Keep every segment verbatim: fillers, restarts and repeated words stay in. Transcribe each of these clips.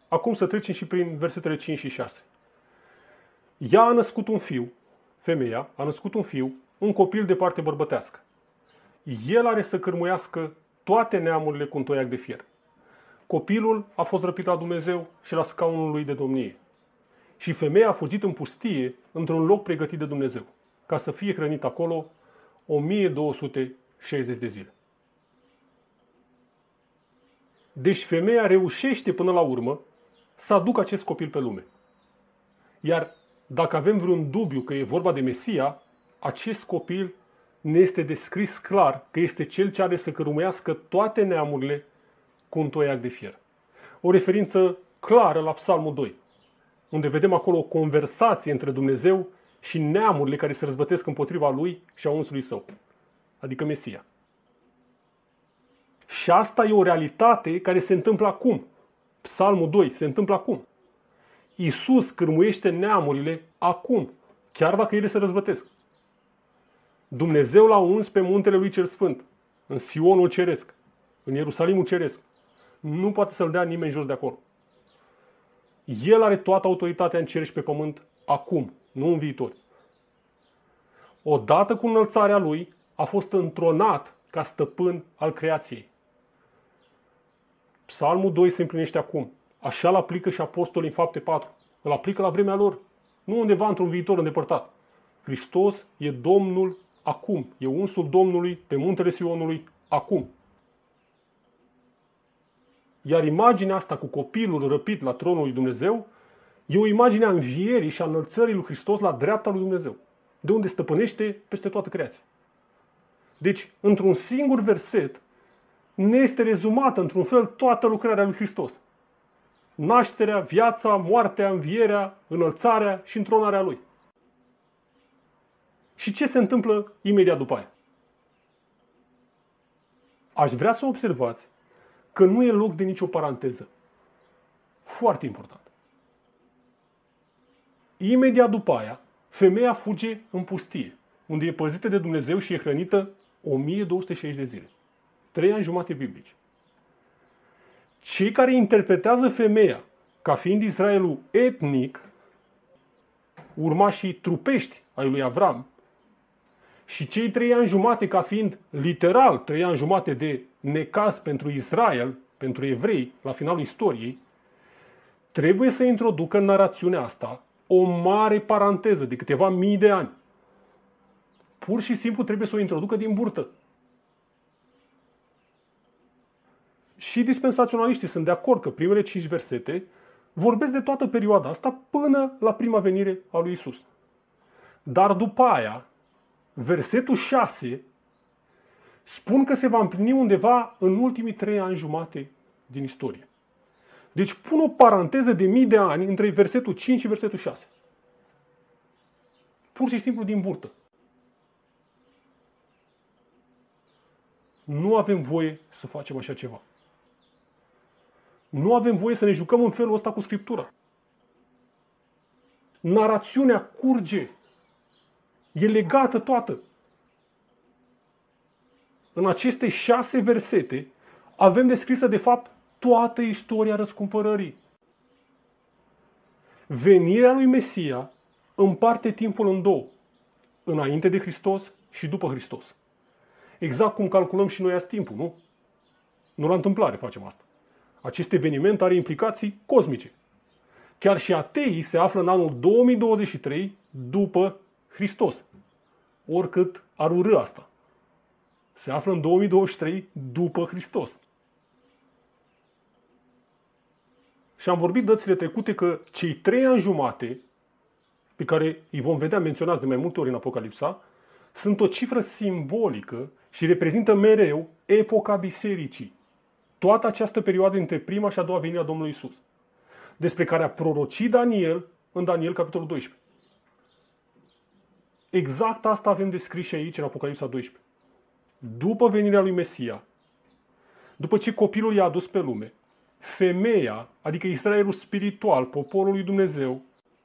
acum să trecem și prin versetele cinci și șase. Ea a născut un fiu, femeia a născut un fiu, un copil de parte bărbătească. El are să cârmuiască toate neamurile cu un toiac de fier. Copilul a fost răpit la Dumnezeu și la scaunul lui de domnie. Și femeia a fugit în pustie, într-un loc pregătit de Dumnezeu, ca să fie hrănit acolo o mie două sute șaizeci de zile. Deci femeia reușește până la urmă să aducă acest copil pe lume. Iar dacă avem vreun dubiu că e vorba de Mesia, acest copil ne este descris clar că este cel ce are să cărumuiască toate neamurile cu un toiac de fier. O referință clară la Psalmul doi, unde vedem acolo o conversație între Dumnezeu și neamurile care se răzbătesc împotriva lui și a unsului său, adică Mesia. Și asta e o realitate care se întâmplă acum. Psalmul doi se întâmplă acum. Iisus cârmuiește neamurile acum, chiar dacă ele se răzbătesc. Dumnezeu l-a uns pe muntele lui cel sfânt, în Sionul ceresc, în Ierusalimul ceresc. Nu poate să-l dea nimeni jos de acolo. El are toată autoritatea în cer și pe pământ acum, nu în viitor. Odată cu înălțarea lui, a fost întronat ca stăpân al creației. Psalmul doi se împlinește acum. Așa îl aplică și apostolii în Fapte patru. Îl aplică la vremea lor, nu undeva într-un viitor îndepărtat. Hristos e Domnul acum. E unsul Domnului pe muntele Sionului acum. Iar imaginea asta cu copilul răpit la tronul lui Dumnezeu e o imagine a învierii și a înălțării lui Hristos la dreapta lui Dumnezeu, de unde stăpânește peste toată creația. Deci, într-un singur verset, ne este rezumată într-un fel toată lucrarea lui Hristos. Nașterea, viața, moartea, învierea, înălțarea și întronarea lui. Și ce se întâmplă imediat după aia? Aș vrea să observați că nu e loc de nicio paranteză. Foarte important. Imediat după aia, femeia fuge în pustie, unde e păzită de Dumnezeu și e hrănită o mie două sute șaizeci de zile. Trei ani jumate biblici. Cei care interpretează femeia ca fiind Israelul etnic, urmașii trupești ai lui Avram, și cei trei ani jumate ca fiind literal trei ani jumate de necaz pentru Israel, pentru evrei, la finalul istoriei, trebuie să introducă în narațiunea asta o mare paranteză de câteva mii de ani. Pur și simplu trebuie să o introducă din burtă. Și dispensaționaliștii sunt de acord că primele cinci versete vorbesc de toată perioada asta până la prima venire a lui Isus. Dar după aia, versetul șase spun că se va împlini undeva în ultimii trei ani jumate din istorie. Deci pun o paranteză de mii de ani între versetul cinci și versetul șase. Pur și simplu din burtă. Nu avem voie să facem așa ceva. Nu avem voie să ne jucăm în felul ăsta cu Scriptura. Narațiunea curge. E legată toată. În aceste șase versete avem descrisă de fapt toată istoria răscumpărării. Venirea lui Mesia împarte timpul în două. Înainte de Hristos și după Hristos. Exact cum calculăm și noi azi timpul, nu? Nu la întâmplare facem asta. Acest eveniment are implicații cosmice. Chiar și ateii se află în anul două mii douăzeci și trei după Hristos. Oricât ar urâ asta. Se află în două mii douăzeci și trei după Hristos. Și am vorbit dățile trecute că cei trei ani jumate, pe care îi vom vedea menționați de mai multe ori în Apocalipsa, sunt o cifră simbolică și reprezintă mereu epoca bisericii. Toată această perioadă între prima și a doua venire a Domnului Isus, despre care a prorocit Daniel în Daniel capitolul doisprezece. Exact asta avem descris și aici în Apocalipsa doisprezece. După venirea lui Mesia, după ce copilul i-a adus pe lume, femeia, adică Israelul spiritual, poporul lui Dumnezeu,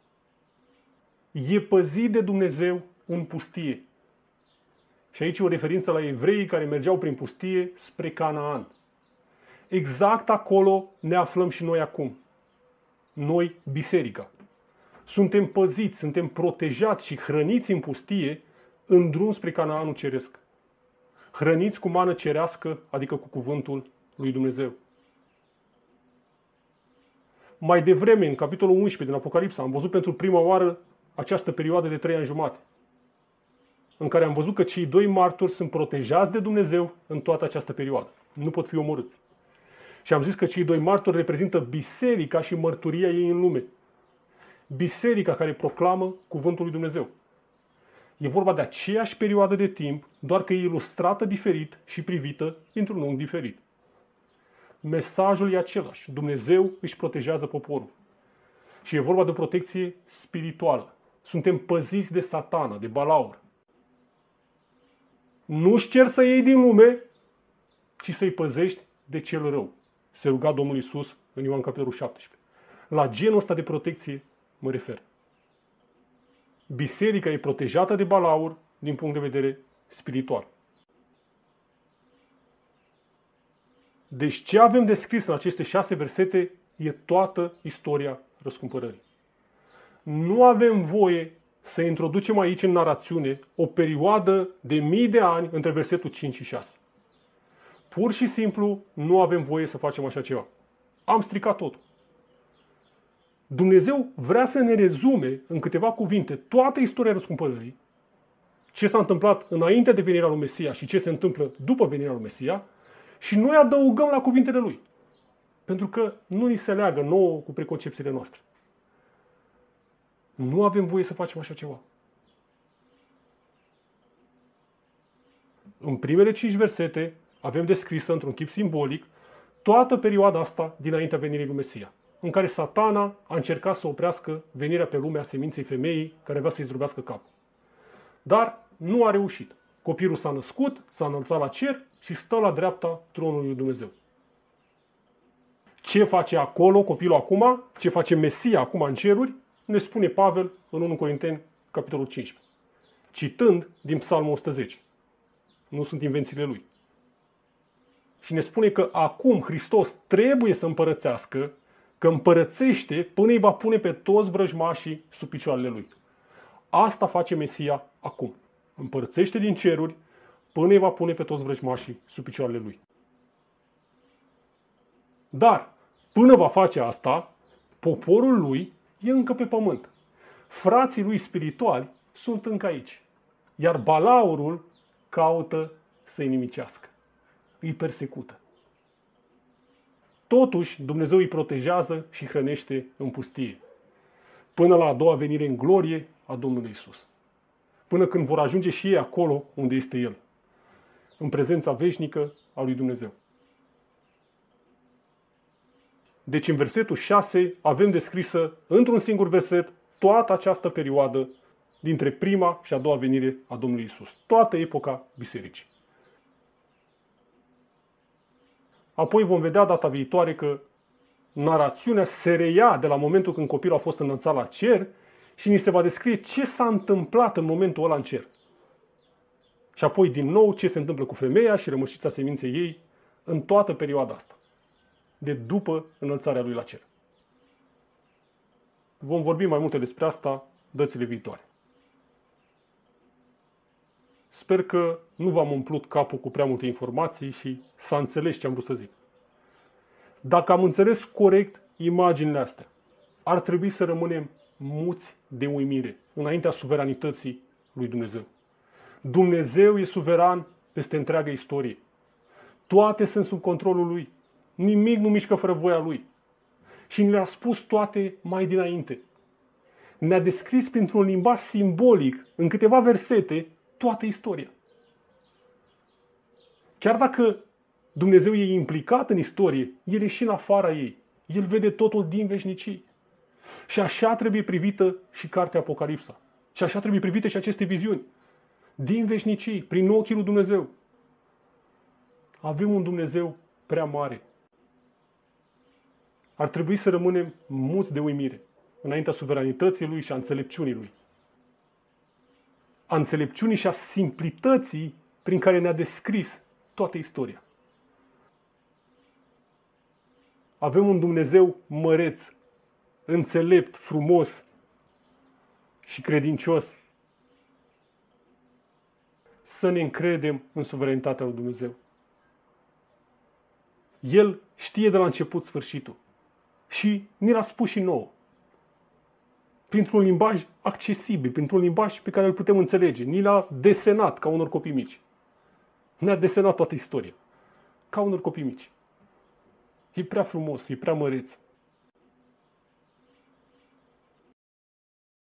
e păzit de Dumnezeu în pustie. Și aici e o referință la evreii care mergeau prin pustie spre Canaan. Exact acolo ne aflăm și noi acum. noi, biserica. Suntem păziți, suntem protejați și hrăniți în pustie în drum spre Canaanul ceresc. Hrăniți cu mană cerească, adică cu cuvântul lui Dumnezeu. Mai devreme, în capitolul unsprezece din Apocalipsa, am văzut pentru prima oară această perioadă de trei ani jumate, în care am văzut că cei doi martori sunt protejați de Dumnezeu în toată această perioadă. Nu pot fi omorâți. Și am zis că cei doi martori reprezintă biserica și mărturia ei în lume. Biserica care proclamă cuvântul lui Dumnezeu. E vorba de aceeași perioadă de timp, doar că e ilustrată diferit și privită dintr-un unghi diferit. Mesajul e același. Dumnezeu își protejează poporul. Și e vorba de o protecție spirituală. Suntem păziți de Satana, de balaur. Nu-și cer să iei din lume, ci să-i păzești de cel rău. Se ruga Domnul Iisus în Ioan capitolul șaptesprezece. La genul ăsta de protecție mă refer. Biserica e protejată de balaur din punct de vedere spiritual. Deci ce avem descris în aceste șase versete e toată istoria răscumpărării. Nu avem voie să introducem aici în narațiune o perioadă de mii de ani între versetul cinci și șase. Pur și simplu nu avem voie să facem așa ceva. Am stricat totul. Dumnezeu vrea să ne rezume în câteva cuvinte toată istoria răscumpărării, ce s-a întâmplat înainte de venirea lui Mesia și ce se întâmplă după venirea lui Mesia, și noi adăugăm la cuvintele lui. Pentru că nu ni se leagă nouă cu preconcepțiile noastre. Nu avem voie să facem așa ceva. În primele cinci versete avem descrisă într-un chip simbolic toată perioada asta dinaintea venirii lui Mesia, în care Satana a încercat să oprească venirea pe lume a seminței femeii care avea să-i zdrobească capul. Dar nu a reușit. Copilul s-a născut, s-a înălțat la cer și stă la dreapta tronului lui Dumnezeu. Ce face acolo copilul acum, ce face Mesia acum în ceruri, ne spune Pavel în întâi Corinteni, capitolul cincisprezece, citând din Psalmul o sută zece. Nu sunt invențiile lui. Și ne spune că acum Hristos trebuie să împărățească, că împărățește până îi va pune pe toți vrăjmașii sub picioarele lui. Asta face Mesia acum. Împărățește din ceruri până îi va pune pe toți vrăjmașii sub picioarele lui. Dar, până va face asta, poporul lui e încă pe pământ. Frații lui spirituali sunt încă aici. Iar balaurul caută să-i nimicească. Îi persecută. Totuși, Dumnezeu îi protejează și hrănește în pustie. Până la a doua venire în glorie a Domnului Iisus. Până când vor ajunge și ei acolo unde este El. În prezența veșnică a lui Dumnezeu. Deci în versetul șase avem descrisă într-un singur verset toată această perioadă dintre prima și a doua venire a Domnului Iisus. Toată epoca bisericii. Apoi vom vedea data viitoare că narațiunea se reia de la momentul când copilul a fost înălțat la cer și ni se va descrie ce s-a întâmplat în momentul ăla în cer. Și apoi din nou ce se întâmplă cu femeia și rămășița seminței ei în toată perioada asta. De după înălțarea lui la cer. Vom vorbi mai multe despre asta dățile viitoare. Sper că nu v-am umplut capul cu prea multe informații și s-a înțeles ce am vrut să zic. Dacă am înțeles corect imaginile astea, ar trebui să rămânem muți de uimire înaintea suveranității lui Dumnezeu. Dumnezeu e suveran peste întreaga istorie. Toate sunt sub controlul lui. Nimic nu mișcă fără voia lui. Și ne-a spus toate mai dinainte. Ne-a descris printr-un limbaj simbolic, în câteva versete, toată istoria. Chiar dacă Dumnezeu e implicat în istorie, El e și în afara ei. El vede totul din veșnicii. Și așa trebuie privită și cartea Apocalipsa. Și așa trebuie privite și aceste viziuni. Din veșnicii, prin ochii lui Dumnezeu. Avem un Dumnezeu prea mare. Ar trebui să rămânem muți de uimire înaintea suveranității Lui și a înțelepciunii Lui. A înțelepciunii și a simplității prin care ne-a descris toată istoria. Avem un Dumnezeu măreț, înțelept, frumos și credincios. Să ne încredem în suveranitatea lui Dumnezeu. El știe de la început sfârșitul. Și ni l-a spus și nouă. Printr-un limbaj accesibil, printr-un limbaj pe care îl putem înțelege. Ni l-a desenat ca unor copii mici. Ne-a desenat toată istoria. Ca unor copii mici. E prea frumos, e prea măreț.